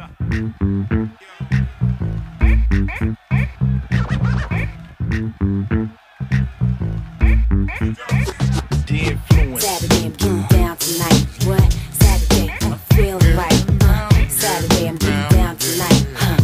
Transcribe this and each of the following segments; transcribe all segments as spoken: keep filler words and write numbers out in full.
The influence. Saturday, I'm getting down tonight. What? Saturday, I'm feeling right. Uh, Saturday, I'm getting down tonight. Huh,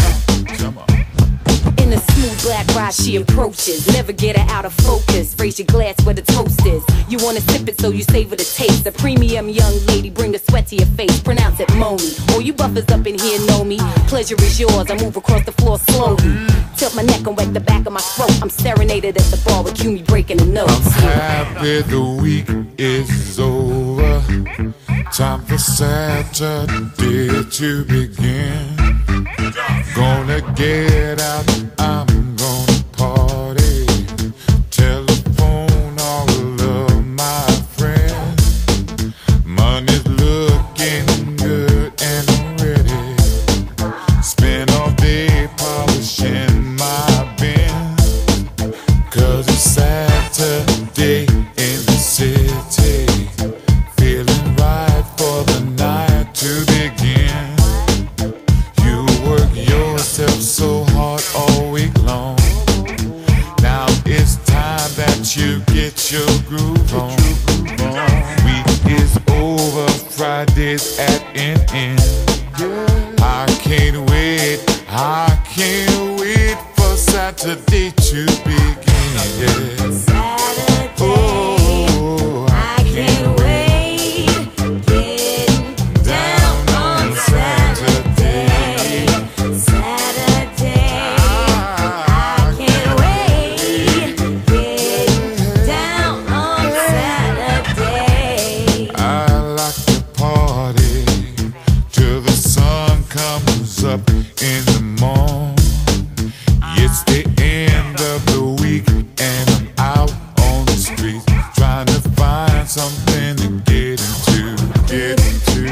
huh. In a smooth black ride, she approaches. Never get her out of focus. Raise your glass where the toast is. You wanna sip it, so you savor the taste. A premium young lady, bring the sweat to your face. Pronounce it Monie. All you buffers up in here know me. Pleasure is yours. I move across the floor slowly. Tilt my neck and wet the back of my throat. I'm serenaded at the bar with Cunnie breaking the notes. I'm happy the week is over. Time for Saturday to begin. Gonna get out, I'm gonna party. Telephone all of my friends. Money's looking good and I'm ready. Spend all day polishing my Benz. Cause it's Saturday in the city. Feeling right for the night to begin. You work yourself so hard all week long. Now it's time that you get your groove on. Week is over, Friday's at an end. I can't wait, I can't wait for Saturday to begin. Yeah. Saturday, Oh, I can't wait. Getting down on Saturday. Saturday, I can't wait. Getting down on Saturday. I like to party till the sun comes up in the morning. It's the end of the week and I'm out on the street trying to find something to get into, get into.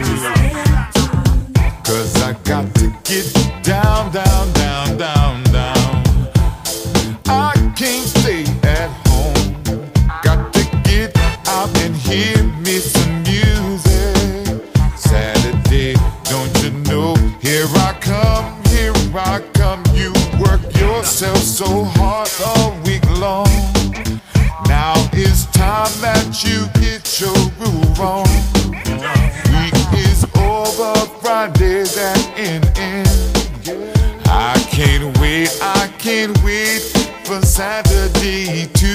Cause I got to get down, down, down, down, down. I can't stay at home. Got to get out and hear me some music. Saturday, don't you know? Here I come, here I come. You work yourself so hard all week long. Now it's time that you get your groove on. Week is over, Friday's at an end. I can't wait, I can't wait for Saturday to